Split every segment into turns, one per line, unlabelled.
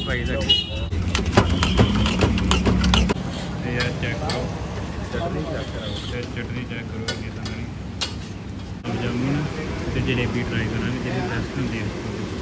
भाई साडी यार चेक करो चटनी चेक करो इन्नी संगनी जामुन ते जलेबी ट्राई करांगे जेह्ड़ी बेस्ट हुंदी है।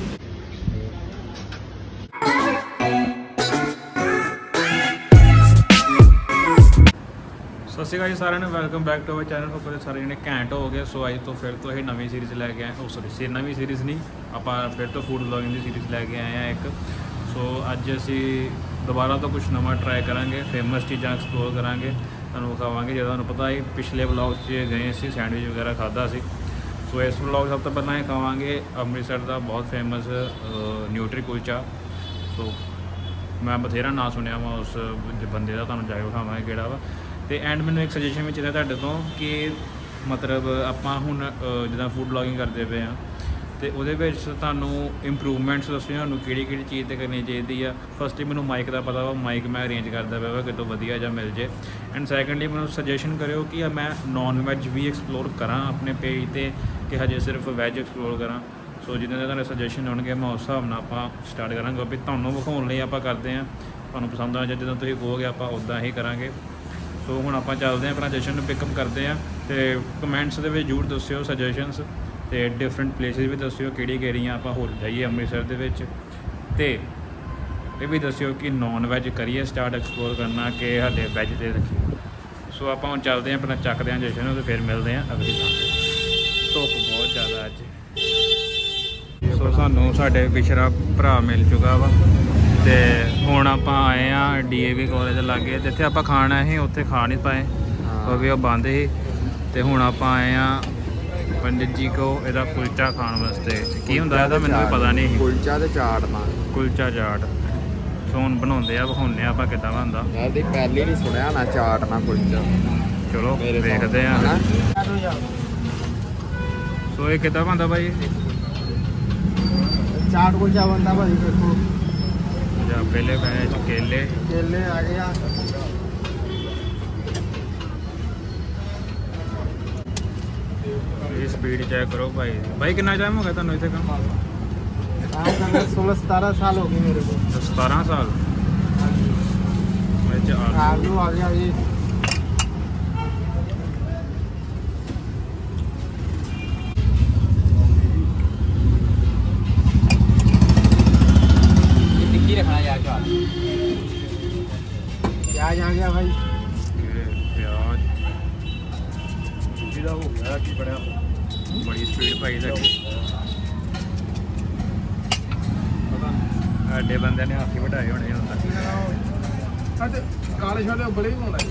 सत श्री अकाल जी सारिਆਂ ਨੂੰ welcome back to our channel. ਉੱਪਰ ਸਾਰੇ ਜਣੇ ਘੈਂਟ ਹੋ ਗਏ। ਸੋ ਅੱਜ ਤੋਂ ਫਿਰ ਤੋਂ ਇਹ ਨਵੀਂ ਸੀਰੀਜ਼ ਲੈ ਕੇ ਆਏ। ਸੌਰੀ ਨਵੀਂ ਸੀਰੀਜ਼ ਨਹੀਂ, ਆਪਾਂ ਫਿਰ ਤੋਂ ਫੂਡ ਵਲੌਗਿੰਗ ਦੀ ਸੀਰੀਜ਼ ਲੈ ਕੇ ਆਏ ਆ ਇੱਕ। ਸੋ ਅੱਜ ਅਸੀਂ ਦੁਬਾਰਾ ਤੋਂ ਕੁਝ ਨਵਾਂ ਟਰਾਈ ਕਰਾਂਗੇ, ਫੇਮਸ ਚੀਜ਼ਾਂ ਐਕਸਪਲੋਰ ਕਰਾਂਗੇ, ਤੁਹਾਨੂੰ ਵਿਖਾਵਾਂਗੇ। ਜਦੋਂ ਤੁਹਾਨੂੰ ਪਤਾ ਹੈ ਪਿਛਲੇ ਵਲੌਗ 'ਚ ਗਏ ਅਸੀਂ ਸੈਂਡਵਿਚ ਵਗੈਰਾ ਖਾਧਾ ਸੀ। ਸੋ ਇਸ ਵਲੌਗ ਸਭ ਤੋਂ ਪਹਿਲਾਂ ਇਹ ਖਾਵਾਂਗੇ ਅੰਮ੍ਰਿਤਸਰ ਦਾ ਬਹੁਤ ਫੇਮਸ ਨਿਊਟਰੀ ਕੁਲਚਾ। ਸੋ ਮੈਂ ਬਥੇਰਾ ਨਾਂ ਸੁਣਿਆ ਵਾ ਉਸ ਬੰਦੇ ਦਾ, ਤੁਹਾਨੂੰ ਜਾ ਕੇ ਵਿਖਾਵਾਂਗੇ ਕਿਹੜਾ ਵਾ। ਤੇ ਐਂਡ ਮੈਨੂੰ ਇੱਕ ਸੁਜੈਸ਼ਨ ਵਿੱਚ ਚਾਹੀਦਾ ਤੁਹਾਡੇ ਤੋਂ ਕਿ ਮਤਲਬ ਆਪਾਂ ਹੁਣ ਜਿੱਦਾਂ ਫੂਡ ਵਲੌਗਿੰਗ ਕਰਦੇ ਪਏ ਹਾਂ ਅਤੇ ਉਹਦੇ ਵਿੱਚ ਤੁਹਾਨੂੰ ਇੰਪਰੂਵਮੈਂਟਸ ਦੱਸਿਓ ਸਾਨੂੰ ਕਿਹੜੀ ਕਿਹੜੀ ਚੀਜ਼ 'ਤੇ ਕਰਨੀ ਚਾਹੀਦੀ ਆ। ਫਸਟਲੀ ਮੈਨੂੰ ਮਾਈਕ ਦਾ ਪਤਾ ਵਾ, ਮਾਈਕ ਮੈਂ ਅਰੇਂਜ ਕਰਦਾ ਪਿਆ ਵਾ ਕਿਤੋਂ ਵਧੀਆ ਜਾਂ ਮਿਲ ਜੇ। ਐਂਡ ਸੈਕੰਡਲੀ ਮੈਨੂੰ ਸੁਜੈਸ਼ਨ ਕਰਿਓ ਕਿ ਮੈਂ ਨੋਨ ਵੈਜ ਵੀ ਐਕਸਪਲੋਰ ਕਰਾਂ ਆਪਣੇ ਪੇਜ 'ਤੇ ਕਿ ਹਜੇ ਸਿਰਫ ਵੈਜ ਐਕਸਪਲੋਰ ਕਰਾਂ। ਸੋ ਜਿੱਦਾਂ ਦੇ ਤੁਹਾਨੂੰ ਸੁਜੈਸ਼ਨ ਆਉਣਗੇ ਮੈਂ ਉਸ ਹਿਸਾਬ ਨਾਲ ਆਪਾਂ ਸਟਾਰਟ ਕਰਾਂਗੇ। ਵੀ ਤੁਹਾਨੂੰ ਵਿਖਾਉਣ ਲਈ ਆਪਾਂ ਕਰਦੇ ਹਾਂ, ਤੁਹਾਨੂੰ ਪਸੰਦ ਆ ਜਾਂ ਜਦੋਂ ਤੁਸੀਂ ਕਹੋਗੇ ਆਪਾਂ ਉੱਦਾਂ ਹੀ ਕਰਾਂਗੇ। ਸੋ ਹੁਣ ਆਪਾਂ ਚੱਲਦੇ ਹਾਂ, ਆਪਣਾ ਜਸ਼ਨ ਨੂੰ ਪਿਕਅਪ ਕਰਦੇ ਹਾਂ। ਅਤੇ ਕਮੈਂਟਸ ਦੇ ਵਿੱਚ ਜ਼ਰੂਰ ਦੱਸਿਓ ਸੁਜੈਸ਼ਨਸ, ਅਤੇ ਡਿਫਰੈਂਟ ਪਲੇਸਿਸ ਵੀ ਦੱਸਿਓ ਕਿਹੜੀਆਂ ਆਪਾਂ ਹੋਰ ਜਾਈਏ ਅੰਮ੍ਰਿਤਸਰ ਦੇ ਵਿੱਚ। ਅਤੇ ਇਹ ਵੀ ਦੱਸਿਓ ਕਿ ਨੋਨ ਵੈਜ ਕਰੀਏ ਸਟਾਰਟ ਐਕਸਪਲੋਰ ਕਰਨਾ ਕਿ ਸਾਡੇ ਵੈਜ 'ਤੇ ਰੱਖੀਏ। ਸੋ ਆਪਾਂ ਹੁਣ ਚੱਲਦੇ ਹਾਂ, ਆਪਣਾ ਚੱਕਦੇ ਹਾਂ ਜਸ਼ਨ ਨੂੰ ਅਤੇ ਫਿਰ ਮਿਲਦੇ ਹਾਂ ਅਗਲੀ ਥਾਂ 'ਤੇ। ਧੁੱਪ ਬਹੁਤ ਜ਼ਿਆਦਾ ਅੱਜ। ਸੋ ਸਾਨੂੰ ਸਾਡੇ ਵਿਛੜਾ ਭਰਾ ਮਿਲ ਚੁੱਕਾ ਵਾ ਅਤੇ ਹੁਣ ਆਪਾਂ ਆਏ ਹਾਂ DAV ਕਾਲਜ ਦੇ ਲਾਗੇ, ਜਿੱਥੇ ਆਪਾਂ ਖਾਣਾ ਸੀ ਉੱਥੇ ਖਾ ਨਹੀਂ ਪਾਏ ਕਿਉਂਕਿ ਉਹ ਬੰਦ ਸੀ। ਅਤੇ ਹੁਣ ਆਪਾਂ ਆਏ ਹਾਂ ਪੰਡਿਤ ਜੀ ਕੋ ਇਹਦਾ ਕੁਲਚਾ ਖਾਣ ਵਾਸਤੇ। ਕੀ ਹੁੰਦਾ ਇਹਦਾ ਮੈਨੂੰ ਵੀ ਪਤਾ ਨਹੀਂ ਸੀ।
ਕੁਲਚਾ ਤੇ ਚਾਟ ਨਾ
ਕੁਲਚਾ ਚਾਟ। ਸੋ ਹੁਣ ਬਣਾਉਂਦੇ ਆ, ਵਿਖਾਉਂਦੇ ਆ ਆਪਾਂ ਕਿੱਦਾਂ ਬਣਦਾ।
ਇਹਦੀ ਪਹਿਲੀ ਨਹੀਂ ਸੁਣਿਆ ਨਾ ਚਾਟ ਨਾ ਕੁਲਚਾ।
ਚਲੋ ਵੇਖਦੇ ਹਾਂ। ਸੋ ਇਹ ਕਿੱਦਾਂ ਬਣਦਾ ਭਾਈ?
ਚਾਟ ਕੁਲਚਾ ਬਣਦਾ ਭਾਜੀ। ਦੇਖੋ
ਜਾਂ ਪਹਿਲੇ ਪਏ ਕੇਲੇ
ਆ ਗਏ ਆ।
ਇਹ ਸਪੀਡ ਚੈੱਕ ਕਰੋ ਭਾਈ। ਭਾਈ ਕਿੰਨਾ ਟਾਈਮ ਹੋ ਗਿਆ ਤੁਹਾਨੂੰ ਇੱਥੇ ਕੰਮ?
16-17 साल हो गए मेरे को।
17 साल।
आलू आ गया जी। टिक्की रखना यार। प्याज आ गया भाई।
प्याज हो गया की बड़ा बड़ी स्पीड भाई साडी। ਸਾਡੇ ਬੰਦੇ ਨੇ ਹੱਥ ਹੀ ਵਟਾਏ ਹੋਣੇ ਹੁੰਦਾ।
ਕਾਲੇ ਛੋਲੇ ਬੜੇ ਹੀ ਪਾਉਂਦਾ।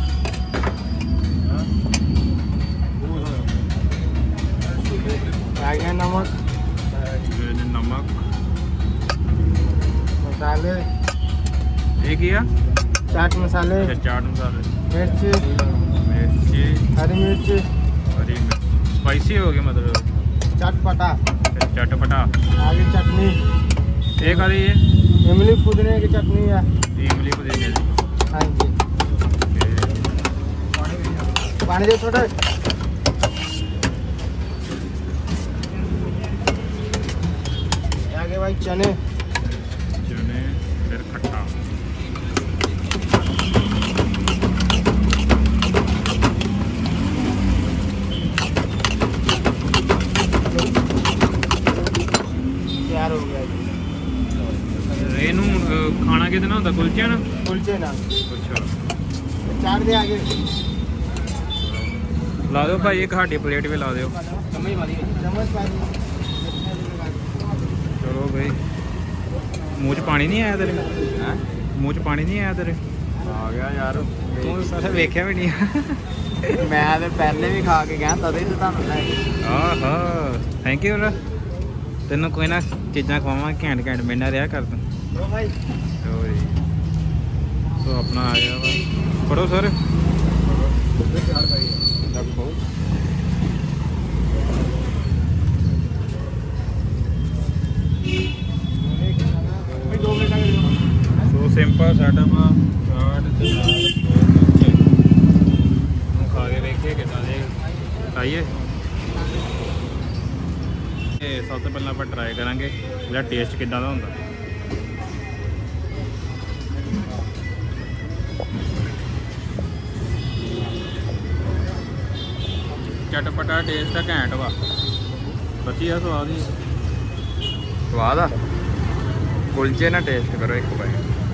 आ गया नमक।
नमक
मसाले।
ये किया
चाट मसाले।
चाट मसाले,
मिर्च, हरी मिर्च।
स्पाइसी हो गया मतलब
चटपटा।
चटपटा।
आगे चटनी।
एक आ रही है
इमली पुदीने की चटनी है।
इमली पुदीने की।
हाँ जी। पानी दे थोड़ा। आगे भाई चने
फिर खट्टा।
तैयार हो गया।
ਇਹਨੂੰ ਖਾਣਾ ਕਿਹਦੇ ਨਾਲ ਹੁੰਦਾ? ਕੁਲਚੇ ਨਾਲ।
कुलचे ना।
ਅੱਛਾ
चाट दे आगे।
ਲਾ ਦਿਓ ਭਾਈ, ਇੱਕ ਸਾਡੀ ਪਲੇਟ ਵੀ ਲਾ ਦਿਓ।
चम्मच पानी।
ਚਲੋ ਭਾਈ। ਮੂੰਹ 'ਚ ਪਾਣੀ ਨਹੀਂ ਆਇਆ ਤੇਰੇ?
हैं?
ਮੂੰਹ 'ਚ ਪਾਣੀ ਨਹੀਂ ਆਇਆ ਤੇਰੇ?
आ गया यार।
ਤੂੰ ਸਾਰੇ ਵੇਖਿਆ ਵੀ ਨਹੀਂ।
मैं तो पहले भी खा के गया तभी तो ਤੁਹਾਨੂੰ ਲੈ।
ਆਹਾ ਥੈਂਕ ਯੂ। ਤੈਨੂੰ ਕੋਈ ਨਾ ਚੀਜ਼ਾਂ ਖਵਾਵਾਂ ਘੈਂਟ ਮੇਰੇ ਨਾਲ ਰਿਹਾ ਕਰ ਤੂੰ।
लो भाई।
ਸੋ ਆਪਣਾ ਆ ਗਿਆ ਵਾ। ਫੜੋ ਸਰ।
रखो।
ਸੋ ਸਿੰਪਲ ਸਾਡਾ ਵਾ ਚਾਟ ਤੇ ਨਾਲ ਖਾ ਕੇ ਵੇਖੀਏ ਕਿੱਦਾਂ ਦੇ ਖਾਈਏ। ਇਹ ਸਭ ਤੋਂ ਪਹਿਲਾਂ ਆਪਾਂ ਟਰਾਈ ਕਰਾਂਗੇ ਇਹਦਾ ਟੇਸਟ ਕਿੱਦਾਂ ਦਾ ਹੁੰਦਾ। ਦਾ ਟੇਸਟ ਘੈਂਟ ਵਾ ਵਧੀਆ ਸਵਾਦ ਹੀ
ਸਵਾਦ ਆ ਕੁਲਚੇ ਨਾਲ ਟੇਸਟ ਕਰੋ ਇੱਕ ਵਾਰ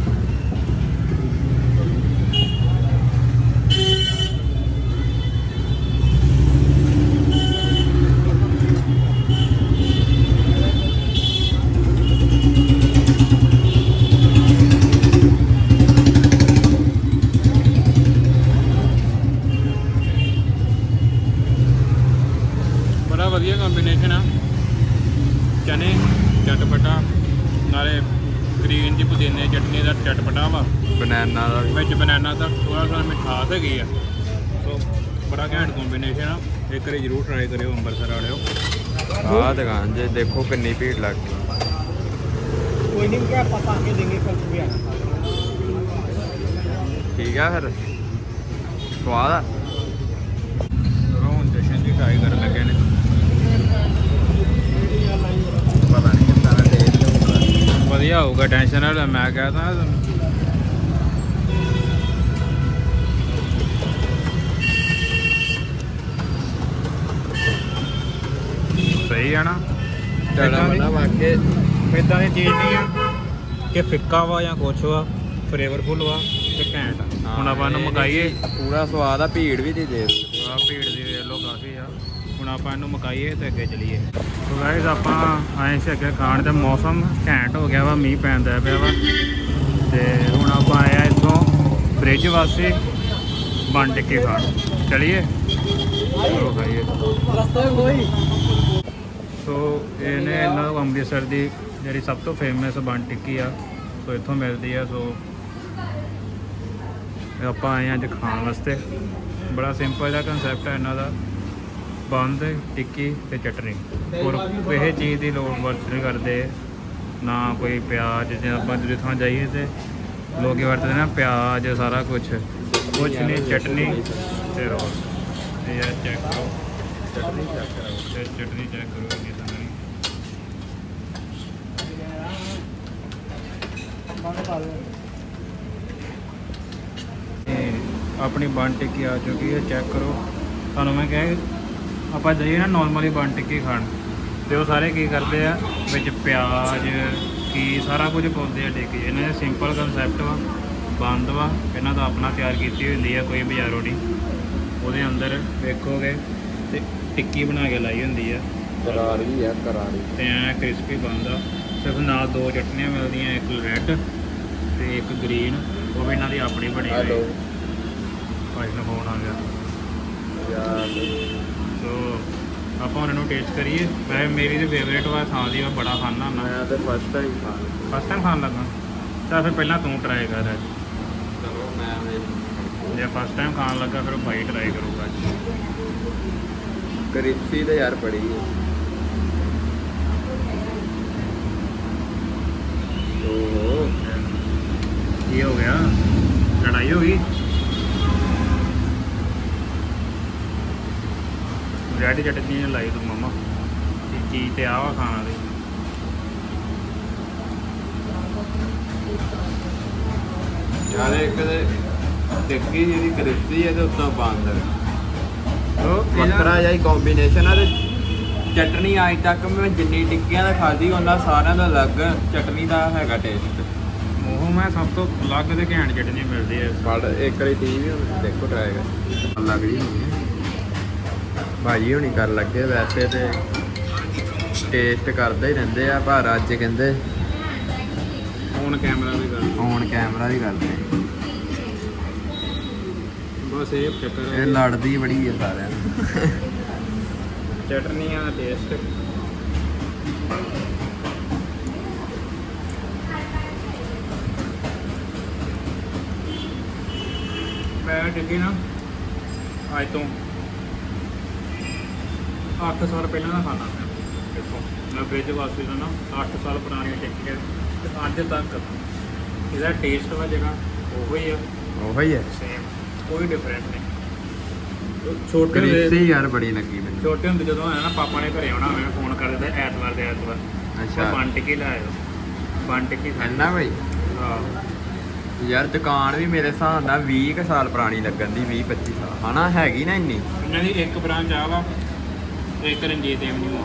बड़ा वधिया कॉम्बिनेशन आ चने चटपटा नाले ग्रीन जी पुदीने चटनी का चटपटा वा
बनाना दा
विच बनाना दा थोड़ा थोड़ा मिठास हैगी आ तो बड़ा घैंट कॉम्बिनेशन आ एक बार जरूर ट्राई करियो अंबरसर वालिओ
आ दुकान जे देखो कितनी भीड़ लग गई
कोई नहीं क्या पता के देंगे कल सुबह
ठीक है फिर स्वाद आ
ਹੁਣ ਜਸ਼ਨ ਜੀ ਟਰਾਈ ਕਰਨ ਲੱਗੇ ਨੇ ਪਤਾ ਨਹੀਂ ਕਿੱਦਾਂ ਦਾ ਟੇਸਟ ਹੋਊਗਾ ਵਧੀਆ ਹੋਊਗਾ ਟੈਨਸ਼ਨ ਨਾਲ ਮੈਂ ਕਹਤਾ ਸਹੀ ਆ ਨਾ
ਬਣਾ ਵਾਕੇ
ਇਦਾਂ ਦੀ ਚੀਜ਼ ਨਹੀਂ ਆ ਕਿ ਫਿੱਕਾ ਵਾ ਜਾਂ ਕੁਛ ਵਾ ਫਲੇਵਰਫੁੱਲ ਵਾ ਤੇ ਘੈਂਟ ਆ ਹੁਣ ਆਪਾਂ ਇਹਨੂੰ ਮਕਾਈਏ
ਪੂਰਾ ਸਵਾਦ ਆ ਭੀੜ ਵੀ ਦੀ ਦੇ
ਆ ਭੀੜ ਦੀ ਵੇਖ ਲਓ ਕਾਫੀ ਆ ਹੁਣ ਆਪਾਂ ਇਹਨੂੰ ਮਕਾਈਏ ਤੇ ਅੱਗੇ ਚਲੀਏ ਸੋ ਗਾਇਸ ਆਪਾਂ ਆਏ ਸੀ ਅੱਗੇ ਖਾਣ ਤੇ ਮੌਸਮ ਘੈਂਟ ਹੋ ਗਿਆ ਵਾ ਮੀਂਹ ਪੈਂਦਾ ਪਿਆ ਵਾ ਤੇ ਹੁਣ ਆਪਾਂ ਆਏ ਆ ਇੱਥੋਂ ਬ੍ਰਿਜ ਵਾਸਤੇ ਬਣ ਟਿੱਕੇ ਖਾਣ ਚਲੀਏ ਚਲੋ ਖਾਈਏ ਸੋ ਇਹਨੇ ਇਹਨਾਂ ਨੂੰ ਅੰਮ੍ਰਿਤਸਰ ਦੀ ਜਿਹੜੀ ਸਭ ਤੋਂ ਫੇਮਸ ਬਣ ਟਿੱਕੀ ਆ ਸੋ ਇੱਥੋਂ ਮਿਲਦੀ ਆ ਸੋ ਆਪਾਂ ਆਏ ਅੱਜ ਖਾਣ ਵਾਸਤੇ ਬੜਾ ਸਿੰਪਲ ਜਿਹਾ ਕਨਸੈਪਟ ਹੈ ਇਹਨਾਂ ਦਾ ਬੰਦ ਟਿੱਕੀ ਤੇ ਚਟਨੀ ਹੋਰ ਕਿਸੇ ਚੀਜ਼ ਦੀ ਲੋੜ ਵਰਤ ਨਹੀਂ ਕਰਦੇ ਨਾ ਕੋਈ ਪਿਆਜ਼ ਜੇ ਆਪਾਂ ਦੂਜੇ ਥਾਂ ਜਾਈਏ ਤੇ ਲੋਕ ਵਰਤਦੇ ਨਾ ਪਿਆਜ਼ ਸਾਰਾ ਕੁਝ ਨਹੀਂ ਚਟਨੀ ਤੇ ਰੋਸ ਇਹ ਚੈੱਕ ਕਰੋ ਚਟਨੀ ਚੈੱਕ ਕਰੋ ਚਟਨੀ ਚੈੱਕ ਕਰੋ ਇਹ ਸਾਰੀ ਆਪਣੀ ਬਣ ਟਿੱਕੀ ਆ ਚੁੱਕੀ ਹੈ ਚੈੱਕ ਕਰੋ ਤੁਹਾਨੂੰ ਮੈਂ ਕਿਹਾ ਆਪਾਂ ਜਾਈਏ ਨਾ ਨੋਰਮਲੀ ਬਣ ਟਿੱਕੀ ਖਾਣ ਤੇ ਉਹ ਸਾਰੇ ਕੀ ਕਰਦੇ ਆ ਵਿੱਚ ਪਿਆਜ਼ ਕੀ ਸਾਰਾ ਕੁਝ ਪਾਉਂਦੇ ਆ ਟਿੱਕੀ ਇਹਨਾਂ ਦਾ ਸਿੰਪਲ ਕਨਸੈਪਟ ਵਾ ਬੰਦ ਵਾ ਇਹਨਾਂ ਦਾ ਆਪਣਾ ਤਿਆਰ ਕੀਤੀ ਹੋਈ ਹੁੰਦੀ ਆ ਕੋਈ ਬਾਜ਼ਾਰੋਂ ਨਹੀਂ ਉਹਦੇ ਅੰਦਰ ਵੇਖੋਗੇ ਤੇ ਟਿੱਕੀ ਬਣਾ ਕੇ ਲਾਈ ਹੁੰਦੀ ਆ
ਕਰਾਰੀ ਆ ਕਰਾਰੀ
ਤੇ ਐ ਕ੍ਰਿਸਪੀ ਬਣਦਾ ਸਿਰਫ ਨਾਲ ਦੋ ਚਟਨੀਆਂ ਮਿਲਦੀਆਂ ਇੱਕ ਰੈੱਡ ਤੇ ਇੱਕ ਗ੍ਰੀਨ ਉਹ ਵੀ ਇਹਨਾਂ ਦੀ ਆਪਣੀ ਬਣੀ ਹੋਈ ਭਾਈ ਨੂੰ ਫੋਨ ਆ ਗਿਆ
ਯਾਰ
ਸੋ ਆਪਾਂ ਉਹਨਾਂ ਨੂੰ ਟੇਸਟ ਕਰੀਏ ਵੈਸੇ ਮੇਰੀ ਤੇ ਫੇਵਰੇਟ ਵਾ ਥਾਂ ਦੀ ਮੈਂ ਬੜਾ ਖਾਂਦਾ ਹੁੰਦਾ
ਮੈਂ ਤੇ ਫਸਟ ਟਾਈਮ
ਫਸਟ ਟਾਈਮ ਖਾਣ ਲੱਗਾ ਤਾਂ ਫਿਰ ਪਹਿਲਾਂ ਤੂੰ ਟਰਾਈ ਕਰ ਅੱਜ
ਚਲੋ ਮੈਂ
ਜੇ ਫਸਟ ਟਾਈਮ ਖਾਣ ਲੱਗਾ ਫਿਰ ਭਾਈ ਟਰਾਈ ਕਰੂਗਾ ਅੱਜ
ਕ੍ਰਿਸਪੀ ਤੇ ਯਾਰ ਬੜੀ ਹੈ ਓਹ
ਕੀ ਹੋ ਗਿਆ ਲੜਾਈ ਹੋ ਗਈ ਰੈਡ ਚਟਨੀ ਲਾਈ ਤੂੰ ਮਮਾ ਚੀਜ਼ ਤੇ ਆ ਵਾ ਖਾਣਾ ਦੀ
ਯਾਰ ਇੱਕ ਤੇ ਟਿੱਕੀ ਜਿਹੜੀ ਕ੍ਰਿਸਪੀ ਹੈ ਤੇ ਉੱਤੋਂ ਬੰਦ ਵੱਖਰਾ ਜਿਹਾ ਕੰਬੀਨੇਸ਼ਨ ਆ ਤੇ ਚਟਨੀ ਅੱਜ ਤੱਕ ਮੈਂ ਜਿੰਨੀ ਟਿੱਕੀਆਂ ਦਾ ਖਾਧੀ ਉਹਨਾਂ ਸਾਰਿਆਂ ਦਾ ਅਲੱਗ ਚਟਨੀ ਦਾ ਹੈਗਾ ਟੇਸਟ
ਉਹ ਮੈਂ ਸਭ ਤੋਂ ਅਲੱਗ ਤੇ ਘੈਂਟ ਚਟਨੀ ਮਿਲਦੀ ਹੈ
ਬੜ ਇੱਕ ਵਾਰੀ ਟੀਵੀ ਹੁਣ ਦੇਖੋ ਟਰਾਈ ਕਰ ਲੱਗ ਰਹੀ ਭਾਜੀ ਹੁਣੀ ਕਰ ਲੱਗੇ ਵੈਸੇ ਤੇ ਟੇਸਟ ਕਰਦੇ ਹੀ ਰਹਿੰਦੇ ਆ ਪਰ ਅੱਜ ਕਹਿੰਦੇ
ਔਨ ਕੈਮਰਾ ਵੀ ਕਰ
ਔਨ ਕੈਮਰਾ ਵੀ ਕਰਦੇ
ਬਸ ਇਹ ਚੱਕਰ
ਇਹ ਲੜਦੀ ਬੜੀ ਹੈ ਸਾਰਿਆਂ ਨੂੰ
ਚਟਨੀਆਂ ਦਾ ਟੇਸਟ ਮੈਂ ਟਿੱਕੀ ਨਾ ਅੱਜ ਤੋਂ 8 ਸਾਲ ਪਹਿਲਾਂ ਦਾ ਖਾਣਾ ਮੈਂ ਦੇਖੋ ਮੈਂ ਬ੍ਰਿਜ ਵਾਸਤੇ ਦਾ ਨਾ 8 ਸਾਲ ਪੁਰਾਣੀ ਟਿੱਕੀ ਹੈ ਤੇ ਅੱਜ ਤੱਕ ਇਹਦਾ ਟੇਸਟ ਵਾ ਜਿਹੜਾ ਉਹੋ ਹੀ ਆ
ਉਹੀ ਹੈ
ਸੇਮ ਕੋਈ ਡਿਫਰੈਂਸ ਨਹੀਂ ਛੋਟੇ
ਕ੍ਰਿਸਪੀ ਯਾਰ ਬੜੀ ਲੱਗੀ ਮੈਨੂੰ
ਛੋਟੇ ਹੁੰਦੇ ਜਦੋਂ ਆਇਆ ਨਾ ਪਾਪਾ ਨੇ ਘਰੇ ਆਉਣਾ ਮੈਂ ਫੋਨ ਕਰ ਦਿੰਦਾ ਐਤਵਾਰ ਦੇ ਐਤਵਾਰ
ਅੱਛਾ
ਬਣ ਟਿੱਕੀ ਲੈ ਆਇਓ ਬਣ ਟਿੱਕੀ
ਇੰਨਾ ਬਈ
ਹਾਂ
ਯਾਰ ਦੁਕਾਨ ਵੀ ਮੇਰੇ ਹਿਸਾਬ ਨਾਲ 20 ਸਾਲ ਪੁਰਾਣੀ ਲੱਗਣ ਦੀ 20-25 ਸਾਲ ਹਨਾ ਹੈਗੀ ਨਾ ਇੰਨੀ
ਇਹਨਾਂ ਦੀ ਇੱਕ ਬ੍ਰਾਂਚ ਆ ਵਾ ਇੱਕ ਰਣਜੀਤ ਐਵਨਿਊ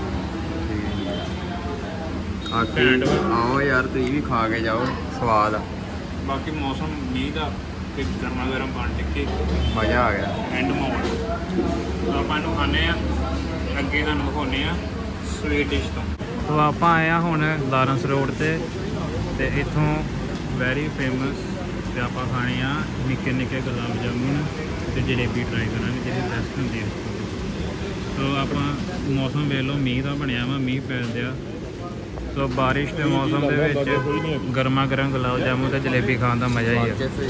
ਆ।
ਆਓ ਯਾਰ ਤੁਸੀਂ ਵੀ ਖਾ ਕੇ ਜਾਓ, ਸਵਾਦ ਆ।
ਬਾਕੀ ਮੌਸਮ ਮੀਂਹ ਦਾ ਤੇ ਗਰਮਾ ਗਰਮ ਪਾਣੀ ਟਿੱਕੀ
ਮਜ਼ਾ ਆ ਗਿਆ।
ਐਂਡ ਮੋੜ ਆਪਾਂ ਇਹਨੂੰ ਖਾਂਦੇ ਆ, ਅੱਗੇ ਤੁਹਾਨੂੰ ਵਿਖਾਉਂਦੇ ਆ ਸਵੀਟ ਡਿਸ਼ ਤੋਂ। ਸੋ ਆਪਾਂ ਆਏ ਆ ਹੁਣ ਲਾਰੈਂਸ ਰੋਡ ਤੇ ਇੱਥੋਂ ਵੈਰੀ ਫੇਮਸ ਤੇ ਆਪਾਂ ਖਾਣੇ ਆ ਨਿੱਕੇ ਨਿੱਕੇ ਗੁਲਾਬ ਜਾਮੁਨ ਤੇ ਜਲੇਬੀ ਟਰਾਈ ਕਰਾਂਗੇ ਜਿਹੜੀ ਬੈਸਟ ਹੁੰਦੀ ਹੈ। ਸੋ ਆਪਾਂ ਮੌਸਮ ਵੇਖ ਲਓ, ਮੀਂਹ ਦਾ ਬਣਿਆ ਵਾ, ਮੀਂਹ ਪੈਂਦੇ ਆ। ਸੋ ਬਾਰਿਸ਼ ਦੇ ਮੌਸਮ ਦੇ ਵਿੱਚ ਗਰਮਾ ਗਰਮ ਗੁਲਾਬ ਜਾਮੁਨ ਤੇ ਜਲੇਬੀ ਖਾਣ ਦਾ ਮਜ਼ਾ ਹੀ ਆ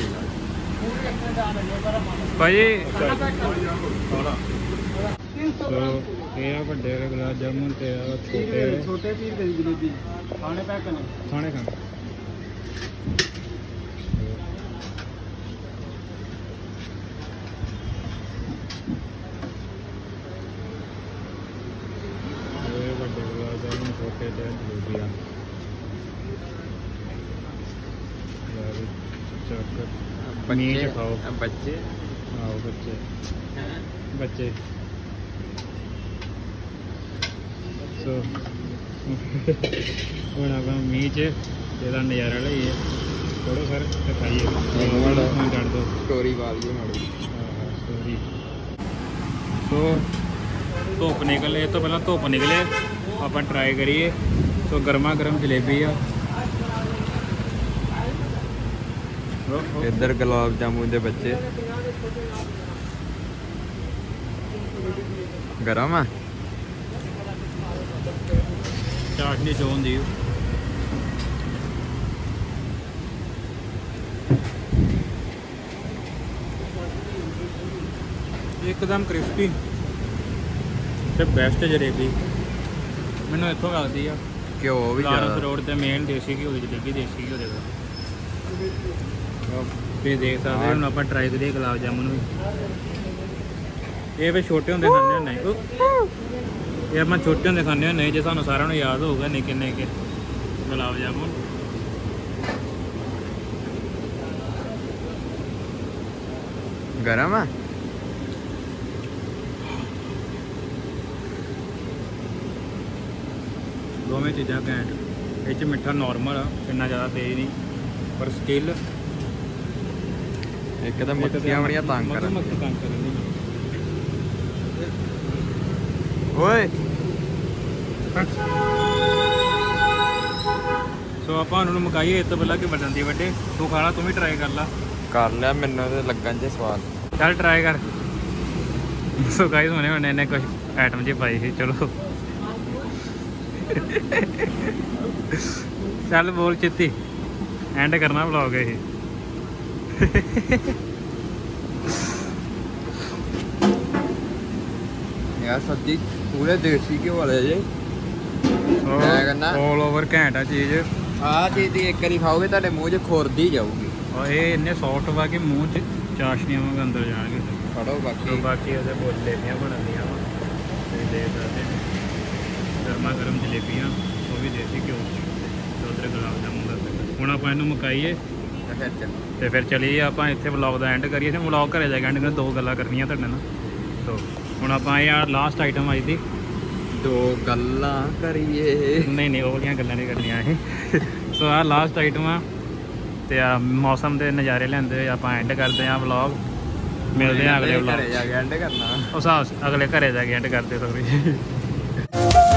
ਭਾਜੀ। ਸੋ ਇਹ ਆ ਵੱਡੇ ਗੁਲਾਬ ਜਾਮੁਨ ਤੇ ਆ ਛੋਟੇ ਪੀਸ ਦੀ ਜਲੇਬੀ ਖਾਣੇ ਪੈਕ ਕਰਨੇ ਖਾਣੇ ਖਾਣ। ਵੱਡੇ ਗੁਲਾਬ ਜਾਮੁਨ ਛੋਟੇ ਤੇ ਜਲੇਬੀਆਂ ਬੱਚੇ ਖਾਓ।
ਬੱਚੇ
ਆਓ ਬੱਚੇ ਸੋ ਹੁਣ ਆਪਾਂ ਮੀਂਹ 'ਚ ਇਹਦਾ ਨਜ਼ਾਰਾ ਲਈਏ ਥੋੜ੍ਹੇ ਸਰ ਤੇ ਖਾਈਏ। ਫੋਨ ਕੱਢ ਦਿਓ,
ਸਟੋਰੀ ਪਾ ਲਈਏ ਮਾੜੀ।
ਸਟੋਰੀ। ਸੋ ਧੁੱਪ ਨਿਕਲੇ, ਇਹ ਤੋਂ ਪਹਿਲਾਂ ਧੁੱਪ ਨਿਕਲੇ ਆਪਾਂ ਟਰਾਈ ਕਰੀਏ। ਸੋ ਗਰਮਾ ਗਰਮ ਜਲੇਬੀ ਆ।
ਇੱਧਰ ਗੁਲਾਬ ਜਾਮੁਨ ਦੇ ਬੱਚੇ ਗਰਮ ਆ।
ਚਾਸ਼ਨੀ ਜੋ ਹੁੰਦੀ ਇੱਕਦਮ ਕ੍ਰਿਸਪੀ ਤੇ ਬੈਸਟ ਜਲੇਬੀ ਮੈਨੂੰ ਇੱਥੋਂ ਲੱਗਦੀ ਆ।
ਘਿਓ ਵੀ
ਲਾਰੈਂਸ
ਜ਼ਿਆਦਾ।
ਰੋਡ ਤੇ ਮੇਨ ਦੇਸੀ ਘਿਓ ਦੀ ਜਲੇਬੀ, ਦੇਸੀ ਘਿਓ ਦੇ ਤੇ ਦੇਖ ਸਕਦੇ ਹੁਣ ਆਪਾਂ ਟਰਾਈ ਕਰੀਏ ਗੁਲਾਬ ਜਾਮੁਨ ਵੀ। ਇਹ ਵੀ ਛੋਟੇ ਹੁੰਦੇ ਖਾਂਦੇ ਹੁੰਦੇ ਇਹ ਆਪਾਂ ਛੋਟੇ ਹੁੰਦੇ ਖਾਂਦੇ ਹੁੰਦੇ ਜੇ ਸਾਨੂੰ ਸਾਰਿਆਂ ਨੂੰ ਯਾਦ ਹੋਊਗਾ ਨਿੱਕੇ ਨਿੱਕੇ ਗੁਲਾਬ ਜਾਮੁਨ।
ਗਰਮ ਆ।
ਦੋਵੇਂ ਚੀਜ਼ਾਂ ਘੈਂਟ। ਇਹ 'ਚ ਮਿੱਠਾ ਨੋਰਮਲ ਆ, ਇੰਨਾ ਜ਼ਿਆਦਾ ਤੇਜ਼ ਨਹੀਂ, ਪਰ ਸਟਿਲ
ਇੱਕ ਤਾਂ ਮੱਖੀਆਂ ਬੜੀਆਂ ਤੰਗ ਕਰਨ
ਦੀ।
ਓਏ
ਸੋ ਆਪਾਂ ਉਹਨਾਂ ਨੂੰ ਮੁਕਾਈਏ ਇਸ ਤੋਂ ਪਹਿਲਾਂ ਕਿ ਵੱਡਣ ਦੀ ਵੱਡੇ। ਤੂੰ ਖਾਣਾ, ਤੂੰ ਵੀ ਟਰਾਈ ਕਰ
ਲਿਆ, ਮੈਨੂੰ ਤੇ ਲੱਗਣ 'ਚ ਸਵਾਦ।
ਚੱਲ ਟਰਾਈ ਕਰ। ਸੋ ਗਾਈਸ ਹੁਣੇ ਇਹਨੇ ਕੁਝ ਆਈਟਮ ਜਿਹੀ ਪਾਈ ਸੀ। ਚਲੋ ਚੱਲ ਬੋਲ ਚਿੱਤੀ, ਐਂਡ ਕਰਨਾ ਵਲੌਗ ਇਹ।
ਯਾਰ ਸਬਜ਼ੀ ਪੂਰੇ ਦੇਸੀ ਘਿਓ ਵਾਲੇ ਜੇ। ਮੈਂ ਕਹਿੰਦਾ
ਆਲ ਓਵਰ ਘੈਂਟ ਆ ਚੀਜ਼।
ਆਹ ਚੀਜ਼ ਦੀ ਇੱਕ ਵਾਰੀ ਖਾਓਗੇ ਤੁਹਾਡੇ ਮੂੰਹ 'ਚ ਖੁਰਦੀ ਜਾਊਗੀ।
ਔਰ ਇਹ ਇੰਨੇ ਸੌਫਟ ਵਾ ਕਿ ਮੂੰਹ 'ਚ ਚਾਸ਼ਨੀਆਂ ਵਾਂਗ ਅੰਦਰ ਜਾਣਗੇ।
ਫੜੋ
ਬਾਕੀ ਉਹਦੇ ਜਲੇਬੀਆਂ ਬਣਦੀਆਂ ਵਾ ਤੇ ਦੇ ਸਕਦੇ ਗਰਮਾ ਗਰਮ ਜਲੇਬੀਆਂ, ਉਹ ਵੀ ਦੇਸੀ ਘਿਓ ਤੇ ਉੱਧਰ ਗੁਲਾਬ ਜਾਮੁਨ ਦਾ। ਹੁਣ ਆਪਾਂ ਇਹਨੂੰ ਮੁਕਾਈਏ ਤੇ ਫਿਰ ਚਲੀਏ ਆਪਾਂ ਇੱਥੇ ਵਲੌਗ ਦਾ ਐਂਡ ਕਰੀਏ। ਤੇ ਵਲੌਗ ਘਰੇ ਜਾ ਕੇ ਐਂਡ ਕਰ, ਦੋ ਗੱਲਾਂ ਕਰਨੀਆਂ ਤੁਹਾਡੇ ਨਾਲ। ਸੋ ਹੁਣ ਆਪਾਂ ਇਹ ਲਾਸਟ ਆਈਟਮ ਆਈ ਦੀ,
ਦੋ ਗੱਲਾਂ ਕਰੀਏ।
ਨਹੀਂ ਉਹ ਵਾਲੀਆਂ ਗੱਲਾਂ ਨਹੀਂ ਕਰਨੀਆਂ ਇਹ। ਸੋ ਆਹ ਲਾਸਟ ਆਈਟਮ ਆ ਤੇ ਆ ਮੌਸਮ ਦੇ ਨਜ਼ਾਰੇ ਲੈਂਦੇ ਹੋਏ ਆਪਾਂ ਐਂਡ ਕਰਦੇ ਹਾਂ ਵਲੌਗ। ਮਿਲਦੇ ਹਾਂ ਅਗਲੇ ਵਲੌਗ।
ਘਰੇ ਜਾ ਕੇ ਐਂਡ ਕਰਨਾ।
ਅਗਲੇ ਘਰੇ ਜਾ ਕੇ ਐਂਡ ਕਰਦੇ ਸੋਰੀ।